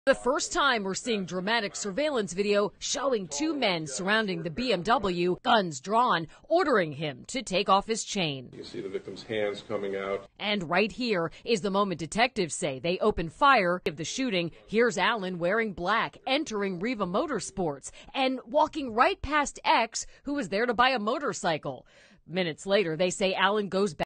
The first time we're seeing dramatic surveillance video showing two men surrounding the BMW, guns drawn, ordering him to take off his chain. You can see the victim's hands coming out. And right here is the moment detectives say they opened fire. Of the shooting, here's Allen wearing black, entering Riva Motorsports and walking right past X, who was there to buy a motorcycle. Minutes later, they say Allen goes back